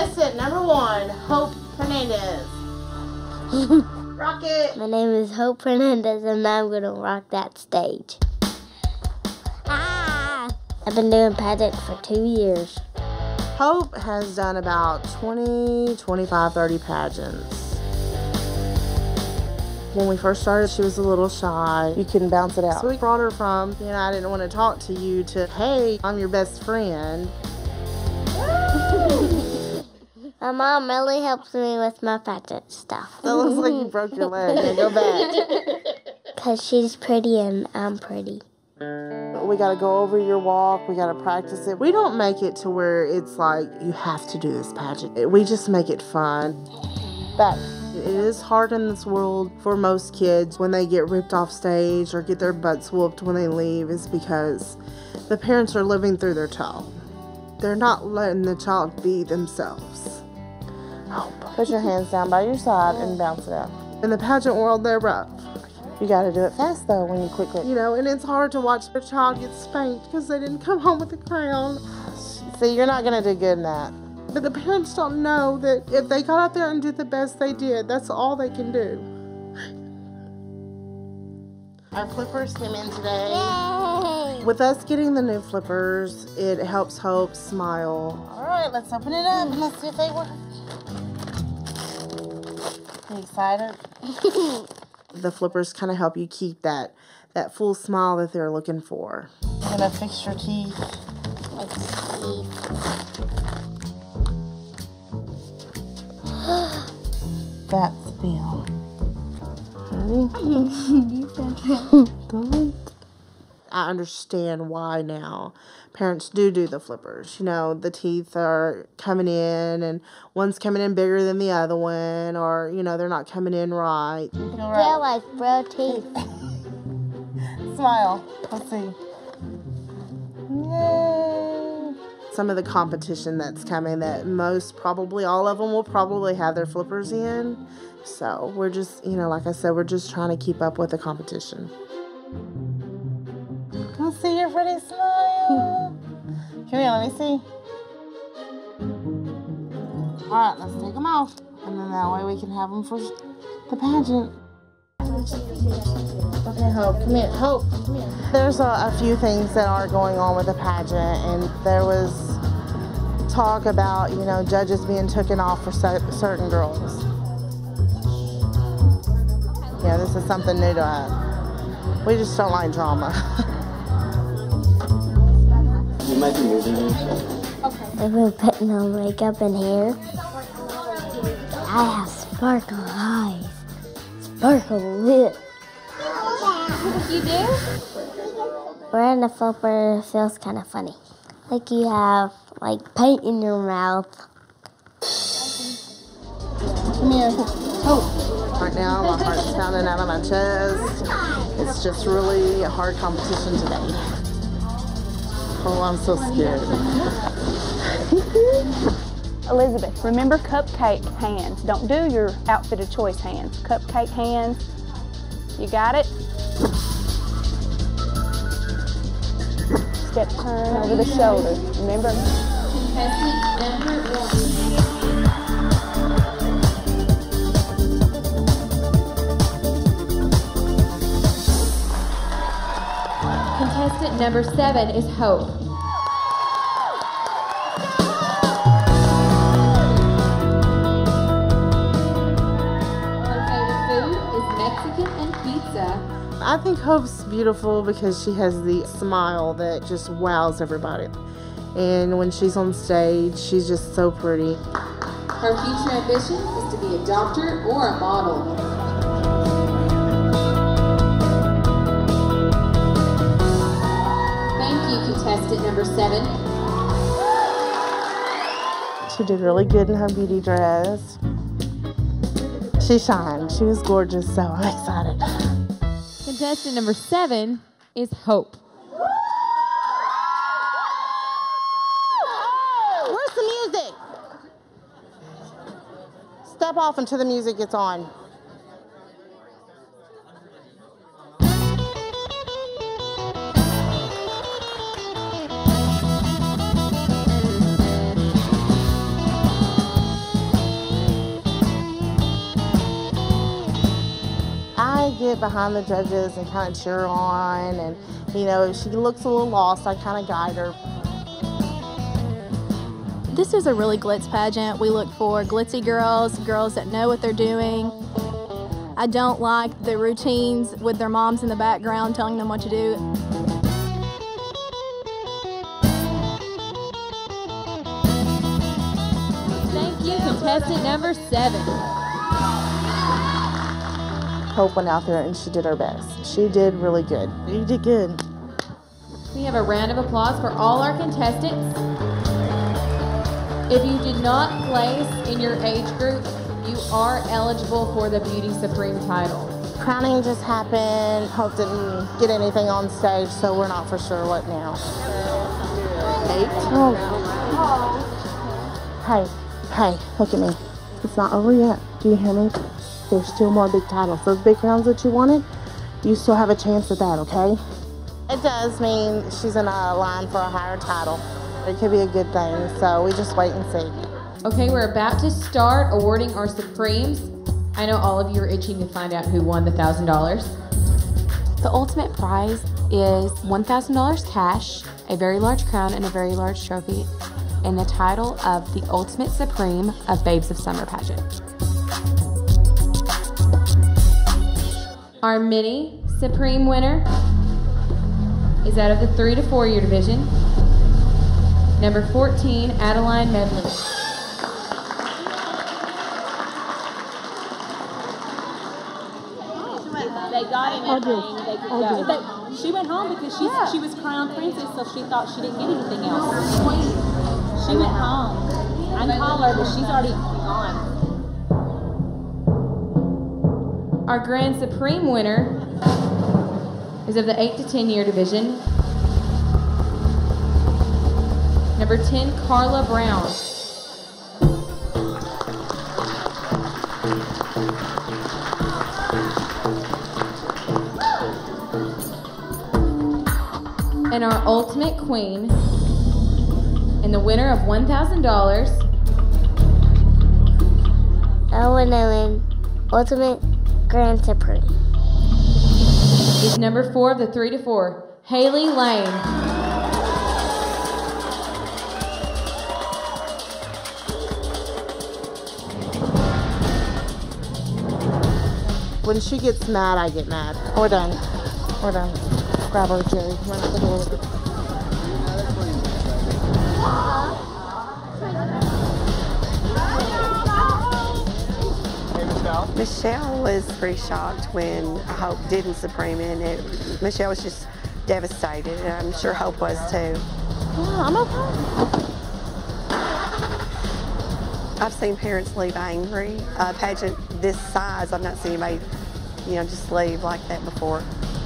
Contestant number 1, Hope Hernandez. Rock it. My name is Hope Hernandez, and I'm going to rock that stage. I've been doing pageants for 2 years. Hope has done about 20, 25, 30 pageants. When we first started, she was a little shy. You couldn't bounce it out. So we brought her from, I didn't want to talk to you, to, hey, I'm your best friend. My mom really helps me with my pageant stuff. That looks like you broke your leg. Yeah, go back. Because she's pretty and I'm pretty. We got to go over your walk. We got to practice it. We don't make it to where it's like, you have to do this pageant. We just make it fun. Back. It is hard in this world for most kids when they get ripped off stage or get their butts whooped when they leave, is because the parents are living through their child. They're not letting the child be themselves. Put your hands down by your side and bounce it out. In the pageant world, they're rough. You got to do it fast, though, when you quickly. And it's hard to watch their child get spanked because they didn't come home with a crown. See, you're not going to do good in that. But the parents don't know that if they got out there and did the best they did, that's all they can do. Our flippers came in today. Yay! With us getting the new flippers, it helps Hope smile. All right, let's open it up and let's see if they work. You excited? The flippers kind of help you keep that full smile that they're looking for. I'm gonna fix your teeth. That's them. I understand why now parents do the flippers. The teeth are coming in and one's coming in bigger than the other one, or, they're not coming in right. They're like bro teeth. Smile. Let's see. Yay. Some of the competition that's coming, that most probably all of them will probably have their flippers in. So we're just, like I said, we're just trying to keep up with the competition. Let's see your pretty smile. Come here, let me see. All right, let's take them off. And then that way we can have them for the pageant. Okay, Hope, come here. Hope, come here. There's a few things that are going on with the pageant, and there was talk about, judges being taken off for certain girls. Yeah, this is something new to us. We just don't like drama. You might be moving it. Okay. I've been putting on makeup and hair. I have sparkle eyes. Sparkle lips. You do? Wearing a flipper feels kind of funny. Like you have paint in your mouth. Come here. Oh. Right now, my heart's pounding out of my chest. It's just really a hard competition today. Oh, I'm so scared. Elizabeth, remember cupcake hands. Don't do your outfit of choice hands. Cupcake hands. You got it? Step turn over the shoulder. Remember? Contestant number 7 is Hope. Her favorite food is Mexican and pizza. I think Hope's beautiful because she has the smile that just wows everybody. And when she's on stage, she's just so pretty. Her future ambition is to be a doctor or a model. Contestant number 7. She did really good in her beauty dress. She shined. She was gorgeous, so I'm excited. Contestant number 7 is Hope. Where's the music? Step off until the music gets on. get behind the judges and kind of cheer on. And, you know, if she looks a little lost, I kind of guide her. This is a really glitz pageant. We look for glitzy girls, girls that know what they're doing. I don't like the routines with their moms in the background telling them what to do. Thank you, contestant number 7. Hope went out there and she did her best. She did really good. You did good. We have a round of applause for all our contestants. If you did not place in your age group, you are eligible for the Beauty Supreme title. Crowning just happened. Hope didn't get anything on stage, so we're not for sure what now. 8? Oh. Hey, look at me. It's not over yet. Do you hear me? There's still more big titles. Those big crowns that you wanted, you still have a chance at that, okay? It does mean she's in a line for a higher title. It could be a good thing, so we just wait and see. Okay, we're about to start awarding our Supremes. I know all of you are itching to find out who won the $1,000. The ultimate prize is $1,000 cash, a very large crown, and a very large trophy, and the title of the Ultimate Supreme of Babes of Summer pageant. Our mini Supreme winner is out of the 3 to 4 year division. Number 14, Adeline Medley. They got anything they could go. She went home because she was crowned princess, so she thought she didn't get anything else. She went home. I can call her, but she's already gone. Our Grand Supreme winner is of the 8 to 10 year division. Number 10, Carla Brown. And our ultimate queen, and the winner of $1,000, Ellen, Ultimate Grand Supreme. is number 4 of the 3 to 4, Haley Lane. When she gets mad, I get mad. We're done. We're done. Grab her, Jerry. Run out the door. Michelle was pretty shocked when Hope didn't Supreme, and Michelle was just devastated, and I'm sure Hope was too. Yeah, I'm okay. I've seen parents leave angry. A pageant this size, I've not seen anybody, just leave like that before.